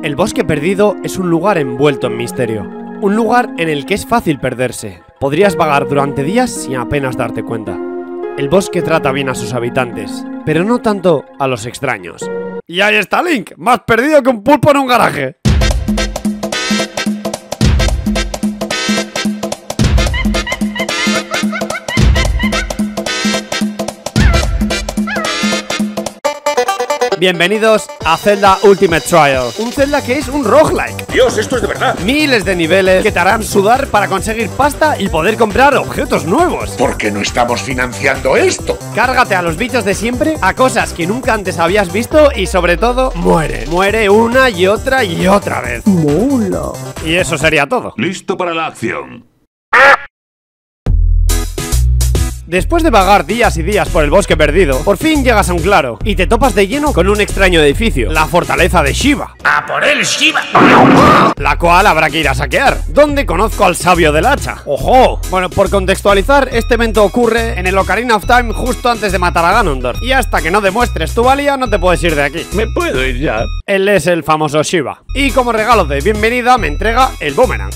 El bosque perdido es un lugar envuelto en misterio. Un lugar en el que es fácil perderse. Podrías vagar durante días sin apenas darte cuenta. El bosque trata bien a sus habitantes, pero no tanto a los extraños. Y ahí está Link, más perdido que un pulpo en un garaje. Bienvenidos a Zelda Ultimate Trial, un Zelda que es un roguelike. Dios, esto es de verdad. Miles de niveles que te harán sudar para conseguir pasta y poder comprar objetos nuevos. ¿Por qué no estamos financiando esto? Cárgate a los bichos de siempre, a cosas que nunca antes habías visto y sobre todo, muere. Muere una y otra vez. Mola. Y eso sería todo. Listo para la acción. Después de vagar días y días por el bosque perdido, por fin llegas a un claro y te topas de lleno con un extraño edificio, la fortaleza de Shiva. ¡A por él, Shiva! La cual habrá que ir a saquear, donde conozco al sabio del hacha. ¡Ojo! Bueno, por contextualizar, este evento ocurre en el Ocarina of Time justo antes de matar a Ganondorf. Y hasta que no demuestres tu valía, no te puedes ir de aquí. ¿Me puedo ir ya? Él es el famoso Shiva. Y como regalo de bienvenida me entrega el boomerang.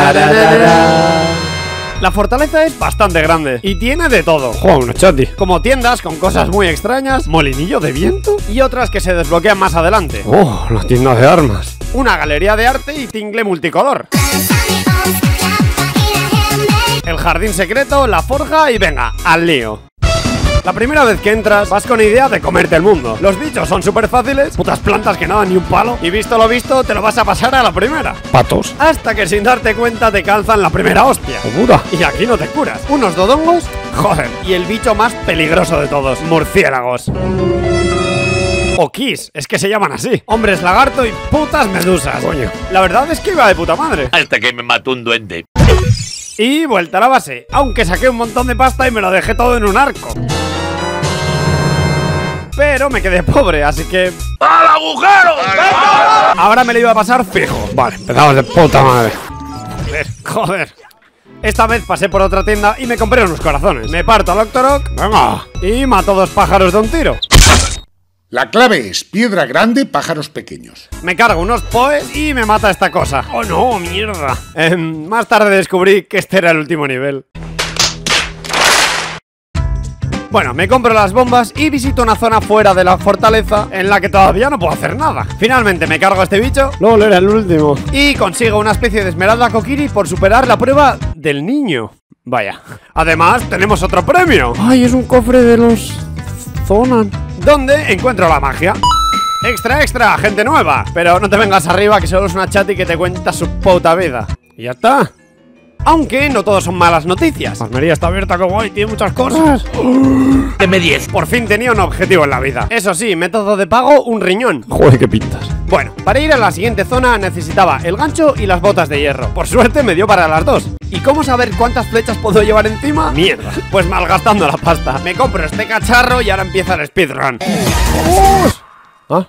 La fortaleza es bastante grande y tiene de todo. Joder, chati. Como tiendas con cosas muy extrañas, molinillo de viento y otras que se desbloquean más adelante. Oh, la tienda de armas. Una galería de arte y tingle multicolor. El jardín secreto, la forja y venga, al lío. La primera vez que entras, vas con idea de comerte el mundo. Los bichos son súper fáciles, putas plantas que no dan ni un palo. Y visto lo visto, te lo vas a pasar a la primera. Patos. Hasta que sin darte cuenta te calzan la primera hostia. Segura. Y aquí no te curas. Unos dodongos, joder. Y el bicho más peligroso de todos, murciélagos. O Kiss, es que se llaman así. Hombres lagarto y putas medusas. Coño. La verdad es que iba de puta madre. Hasta que me mató un duende. Y vuelta a la base, aunque saqué un montón de pasta y me lo dejé todo en un arco. Pero me quedé pobre, así que... ¡Al agujero! ahora me lo iba a pasar fijo. Vale, empezamos de puta madre. Joder. Esta vez pasé por otra tienda y me compré unos corazones. Me parto al Octorok, Venga. y mato dos pájaros de un tiro. La clave es piedra grande, pájaros pequeños. Me cargo unos poes y me mata esta cosa. ¡Oh no, mierda! Más tarde descubrí que este era el último nivel. Bueno, me compro las bombas y visito una zona fuera de la fortaleza en la que todavía no puedo hacer nada. Finalmente me cargo a este bicho No, era el último. y consigo una especie de esmeralda Kokiri por superar la prueba del niño. Vaya. Además, tenemos otro premio, Ay, es un cofre de los Zonan. donde encuentro la magia. ¡Extra, extra! ¡Gente nueva! Pero no te vengas arriba, que solo es una chati que te cuenta su puta vida. Y ya está. Aunque no todos son malas noticias. La armería está abierta, que guay, tiene muchas cosas. Deme 10. Por fin tenía un objetivo en la vida. Eso sí, método de pago, un riñón. Joder, qué pintas. Bueno, para ir a la siguiente zona necesitaba el gancho y las botas de hierro. Por suerte me dio para las dos. ¿Y cómo saber cuántas flechas puedo llevar encima? Mierda. Pues malgastando la pasta. Me compro este cacharro y ahora empieza el speedrun. ¿Ah?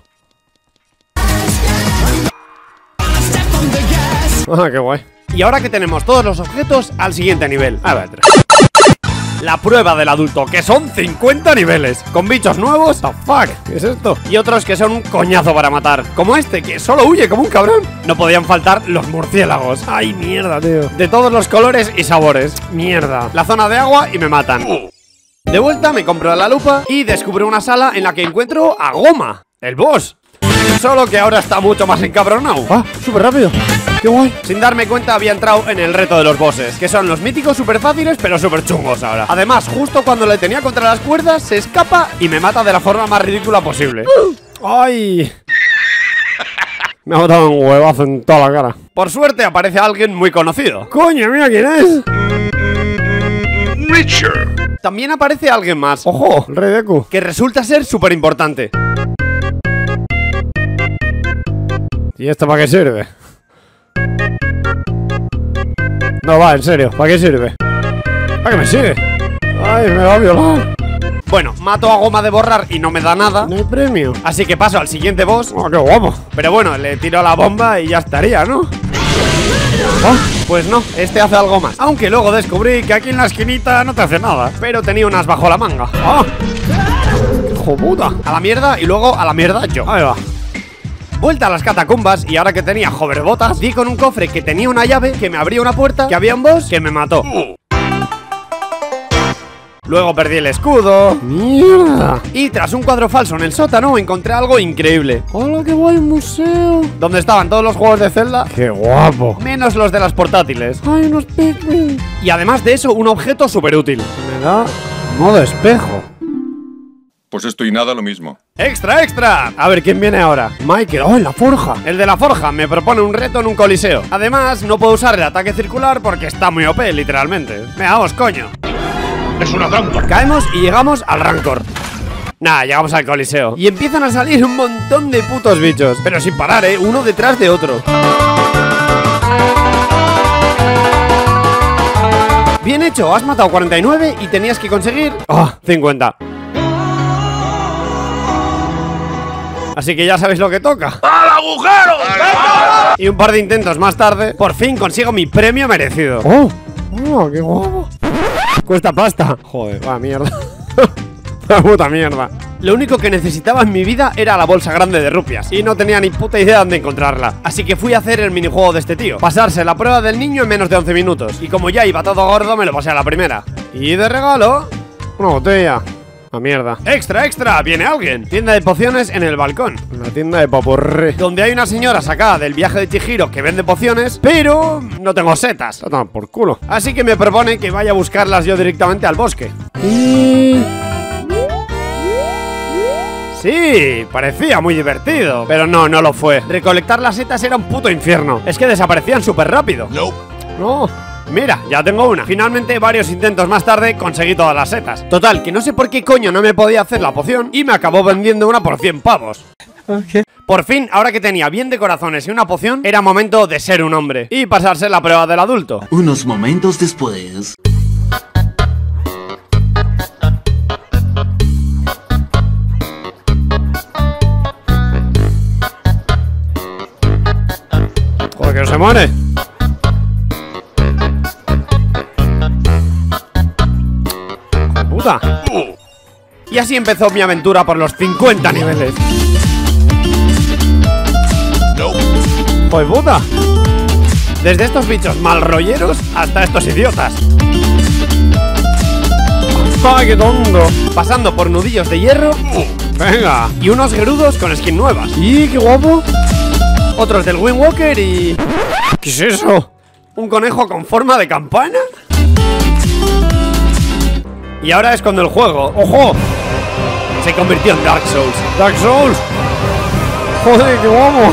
Ah, qué guay. Y ahora que tenemos todos los objetos, al siguiente nivel. A ver. La prueba del adulto, que son 50 niveles, con bichos nuevos, the fuck, ¿Qué es esto? y otros que son un coñazo para matar, como este, que solo huye como un cabrón. No podían faltar los murciélagos. Ay, mierda, tío. De todos los colores y sabores. Mierda. La zona de agua y me matan. De vuelta me compro la lupa y descubro una sala en la que encuentro a Goma, el boss. Solo que ahora está mucho más encabronado. Ah, súper rápido. Qué guay. Sin darme cuenta había entrado en el reto de los bosses, que son los míticos súper fáciles pero súper chungos ahora. Además, justo cuando le tenía contra las cuerdas, se escapa y me mata de la forma más ridícula posible. Ay. Me ha botado un huevazo en toda la cara. Por suerte aparece alguien muy conocido. Coño, mira quién es. Richard. También aparece alguien más, Ojo, el rey Deku. que resulta ser súper importante. ¿Y esto para qué sirve? No, va, en serio, ¿para qué sirve? ¿Para qué me sigue? Ay, me va a violar. Bueno, mato a Goma de borrar y no me da nada, No hay premio. así que paso al siguiente boss. Oh, qué guapo. Pero bueno, le tiro la bomba y ya estaría, ¿no? Ah, Pues no, este hace algo más. Aunque luego descubrí que aquí en la esquinita no te hace nada, pero tenía unas bajo la manga. ah. Hijo puta. A la mierda y luego a la mierda yo. Ahí va. Vuelta a las catacumbas y ahora que tenía hoverbotas, di con un cofre que tenía una llave que me abría una puerta, que había un boss que me mató. Luego perdí el escudo. ¡Mierda! Y tras un cuadro falso en el sótano encontré algo increíble. ¡Hola, qué guay museo! Donde estaban todos los juegos de Zelda, ¡Qué guapo! menos los de las portátiles. ¡Hay unos Pikmin! Y además de eso, un objeto súper útil. Me da modo espejo. Pues esto y nada lo mismo. ¡Extra, extra! A ver, ¿quién viene ahora? Michael. ¡Oh, en la forja! El de la forja me propone un reto en un coliseo. Además, no puedo usar el ataque circular porque está muy OP, literalmente. Veamos, coño. Es una trampa. Caemos y llegamos al Rancor. Nah, llegamos al coliseo. Y empiezan a salir un montón de putos bichos. Pero sin parar, uno detrás de otro. Bien hecho, has matado 49 y tenías que conseguir 50. Así que ya sabéis lo que toca. ¡Al agujero! ¡Venga! Y un par de intentos más tarde, por fin consigo mi premio merecido. ¡Oh! ¡Oh, qué guapo! Cuesta pasta. Joder, va, mierda. La puta mierda. Lo único que necesitaba en mi vida era la bolsa grande de rupias y no tenía ni puta idea de dónde encontrarla. Así que fui a hacer el minijuego de este tío, pasarse la prueba del niño en menos de 11 minutos. Y como ya iba todo gordo, me lo pasé a la primera. Y de regalo, Una botella. La mierda. ¡extra, extra! ¡Viene alguien! Tienda de pociones en el balcón, Una tienda de popurrí. donde hay una señora sacada del viaje de Chihiro que vende pociones, pero no tengo setas. Toma por culo. Así que me propone que vaya a buscarlas yo directamente al bosque. Sí, parecía muy divertido, pero no lo fue. Recolectar las setas era un puto infierno. Es que desaparecían súper rápido. No. Mira, ya tengo una. Finalmente, varios intentos más tarde, conseguí todas las setas. Total, que no sé por qué coño no me podía hacer la poción y me acabó vendiendo una por 100 pavos. Por fin, ahora que tenía bien de corazones y una poción, era momento de ser un hombre y pasarse la prueba del adulto. Unos momentos después. Joder, que no se muere. ¡Puta! Y así empezó mi aventura por los 50 niveles. ¡Joder, puta! Desde estos bichos mal rolleros hasta estos idiotas. ¡Ay, qué tonto! Pasando por nudillos de hierro. Venga. Y unos gerudos con skin nuevas. ¡Y qué guapo! Otros del Wind Walker y... ¿Qué es eso? ¿un conejo con forma de campana? Y ahora es cuando el juego, ¡ojo!, se convirtió en Dark Souls. ¡Dark Souls! ¡Joder, qué guapo!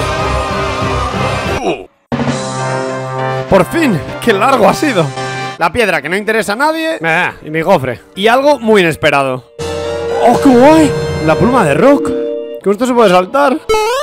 ¡Por fin! ¡Qué largo ha sido! La piedra que no interesa a nadie. Y mi cofre. Y algo muy inesperado. ¡Oh, qué guay! La pluma de Rock. Que esto se puede saltar.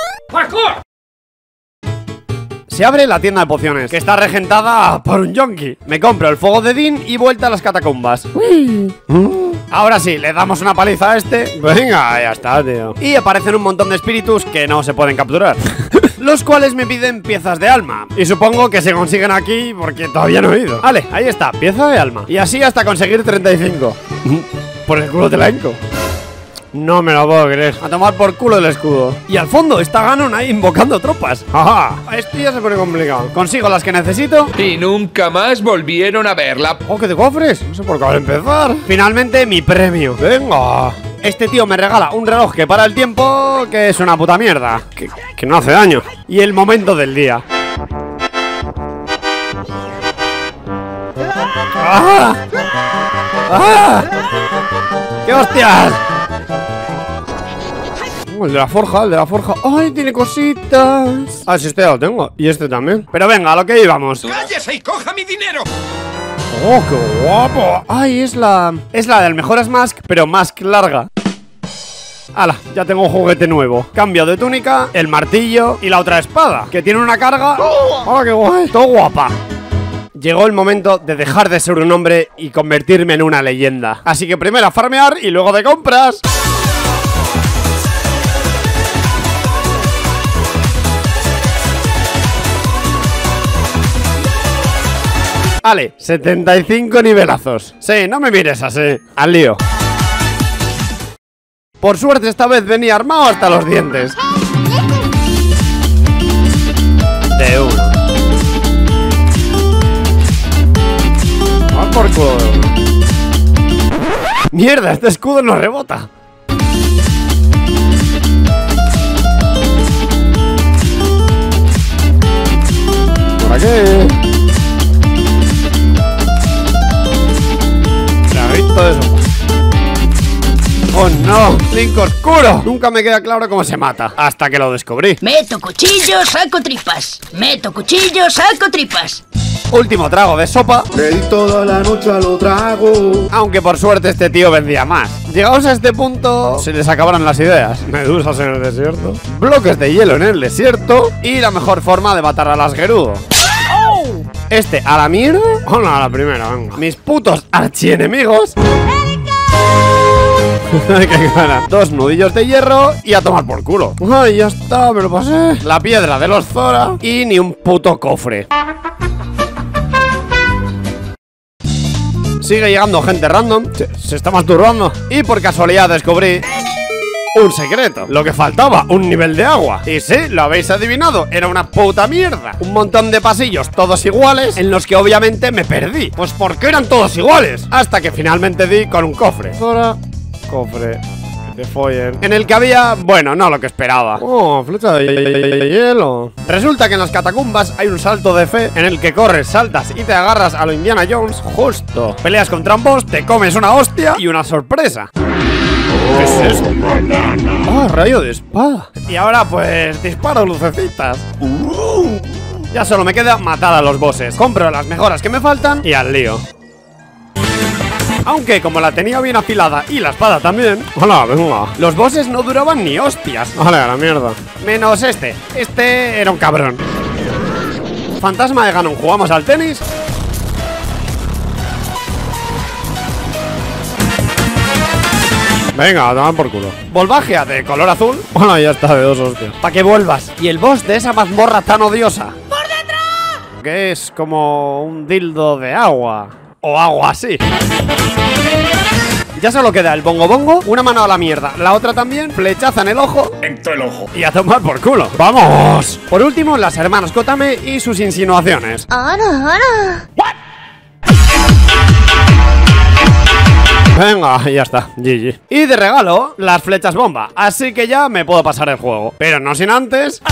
Se abre la tienda de pociones, que está regentada por un yonki. Me compro el fuego de Din y vuelta a las catacumbas. Ahora sí, le damos una paliza a este. Venga, ya está, tío. Y aparecen un montón de espíritus que no se pueden capturar. Los cuales me piden piezas de alma. Y supongo que se consiguen aquí porque todavía no he ido. Vale, ahí está, pieza de alma. Y así hasta conseguir 35. Por el culo te la hinco. No me lo puedo creer. A tomar por culo el escudo. Y al fondo está Ganon ahí invocando tropas. ¡Ajá! Esto ya se pone complicado. Consigo las que necesito. Y nunca más volvieron a verla. ¡Oh, qué de cofres! No sé por qué va a empezar. Finalmente mi premio. ¡Venga! Este tío me regala un reloj que para el tiempo, que es una puta mierda. Que no hace daño. Y el momento del día. ¡Ah! ¡Ah! ¡Qué hostias! El de la forja, el de la forja. ¡Ay, tiene cositas! Ah, sí, este ya lo tengo. Y este también. Pero venga, a lo que íbamos. ¡Cállese y coja mi dinero! ¡Oh, qué guapo! Ay, es la del Mejoras Mask, pero Mask larga. ¡Hala! Ya tengo un juguete nuevo. Cambio de túnica, el martillo y la otra espada, que tiene una carga. ¡Oh, qué guay! ¡Todo guapa! Llegó el momento de dejar de ser un hombre y convertirme en una leyenda. Así que primero a farmear y luego de compras. Vale, 75 nivelazos. Sí, no me mires así. Al lío. Por suerte esta vez venía armado hasta los dientes. ¡Mierda! Este escudo no rebota. ¿Por aquí? Traguito de sopa. ¡Oh no! ¡Link oscuro! Nunca me queda claro cómo se mata, hasta que lo descubrí. Meto cuchillo, saco tripas. Meto cuchillo, saco tripas. Último trago de sopa. Le di toda la noche a lo trago. Aunque por suerte este tío vendía más. Llegados a este punto, se les acabaron las ideas. Medusas en el desierto. Bloques de hielo en el desierto. Y la mejor forma de matar a las Gerudo. Este a la mierda. Hola, a la primera, venga. Mis putos archienemigos. ¡Qué cara! 2 nudillos de hierro y a tomar por culo. Ay, ya está, me lo pasé. La piedra de los Zora y ni un puto cofre. Sigue llegando gente random. Se está masturbando. Y por casualidad descubrí un secreto. Lo que faltaba, un nivel de agua. Y sí, lo habéis adivinado, era una puta mierda. Un montón de pasillos todos iguales, en los que obviamente me perdí. Pues porque eran todos iguales. Hasta que finalmente di con un cofre. Zora, cofre, de follen. En el que había, bueno, no lo que esperaba. Oh, flecha de hielo. Resulta que en las catacumbas hay un salto de fe en el que corres, saltas y te agarras a lo Indiana Jones justo. Peleas contra un boss, te comes una hostia y una sorpresa. ¿Qué es esto? ¡Ah, rayo de espada! Y ahora pues disparo lucecitas. Ya solo me queda matar a los bosses. Compro las mejoras que me faltan y al lío. Aunque como la tenía bien afilada y la espada también, Hola, venga. los bosses no duraban ni hostias. Vale, a la mierda. Menos este. Este era un cabrón. Fantasma de Ganon, ¿jugamos al tenis? Venga, a tomar por culo. Volvagia de color azul. Hola, ya está, de 2 hostias. Pa' que vuelvas. Y el boss de esa mazmorra tan odiosa. ¡Por detrás! Que es como un dildo de agua. O algo así. Ya solo queda el bongo bongo, una mano a la mierda, la otra también, flechaza en el ojo. En todo el ojo. Y a tomar por culo. ¡Vamos! Por último, las hermanas Kotame y sus insinuaciones. Venga, ya está, GG. Y de regalo, las flechas bomba. Así que ya me puedo pasar el juego. Pero no sin antes...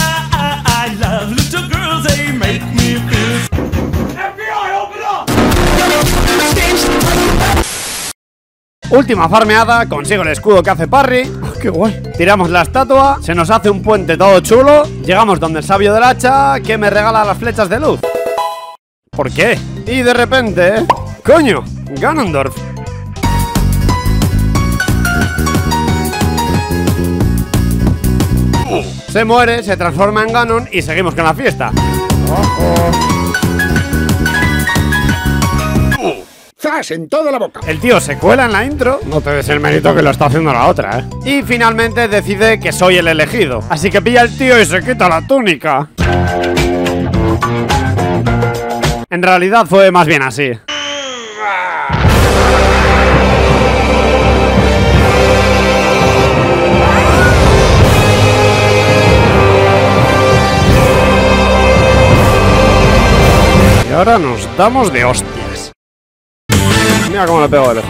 Última farmeada, consigo el escudo que hace parry. Oh, qué guay. Tiramos la estatua, se nos hace un puente todo chulo. Llegamos donde el sabio del hacha, que me regala las flechas de luz. ¿Por qué? Y de repente... ¡Coño! Ganondorf. Se muere, se transforma en Ganon y seguimos con la fiesta. ¡Zas! En toda la boca. El tío se cuela en la intro. No te des el mérito que lo está haciendo la otra, ¿eh? Y finalmente decide que soy el elegido. Así que pilla el tío y se quita la túnica. En realidad fue más bien así. Y ahora nos damos de hostias. Mira cómo le pego de lejos.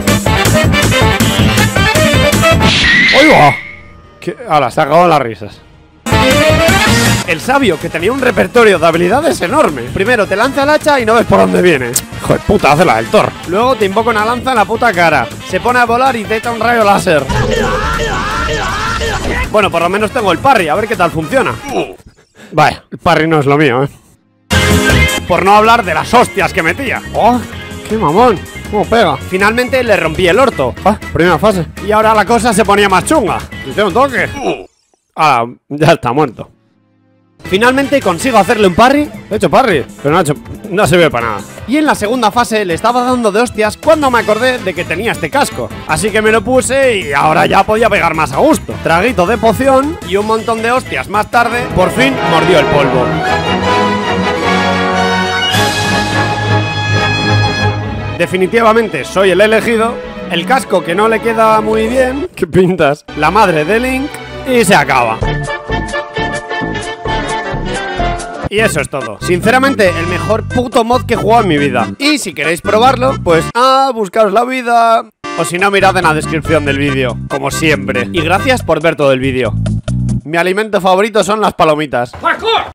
¡Oiga! Ahora, se acaban las risas. El sabio, que tenía un repertorio de habilidades enorme. Primero te lanza el hacha y no ves por dónde viene. Hijo de puta, hace la del Thor. Luego te invoca una lanza en la puta cara. Se pone a volar y te echa un rayo láser. Bueno, por lo menos tengo el parry, a ver qué tal funciona. Vaya, el parry no es lo mío, ¿eh? Por no hablar de las hostias que metía. ¡Oh! ¡Qué mamón! ¿Cómo pega? Finalmente le rompí el orto. Ah, primera fase. Y ahora la cosa se ponía más chunga. ¿Hicieron un toque? Ah, ya está muerto. Finalmente consigo hacerle un parry. He hecho parry, pero no sirve para nada. Y en la segunda fase le estaba dando de hostias cuando me acordé de que tenía este casco. Así que me lo puse y ahora ya podía pegar más a gusto. Traguito de poción y un montón de hostias más tarde, por fin mordió el polvo. Definitivamente soy el elegido. El casco que no le queda muy bien. ¿Qué pintas? La madre de Link. Y se acaba. Y eso es todo. Sinceramente, el mejor puto mod que he jugado en mi vida. Y si queréis probarlo, pues buscaros la vida. O si no, mirad en la descripción del vídeo, como siempre. Y gracias por ver todo el vídeo. Mi alimento favorito son las palomitas.